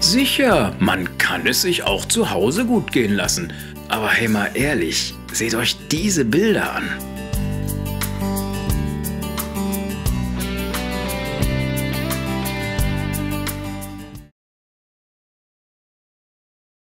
Sicher, man kann es sich auch zu Hause gut gehen lassen. Aber hey mal ehrlich, seht euch diese Bilder an.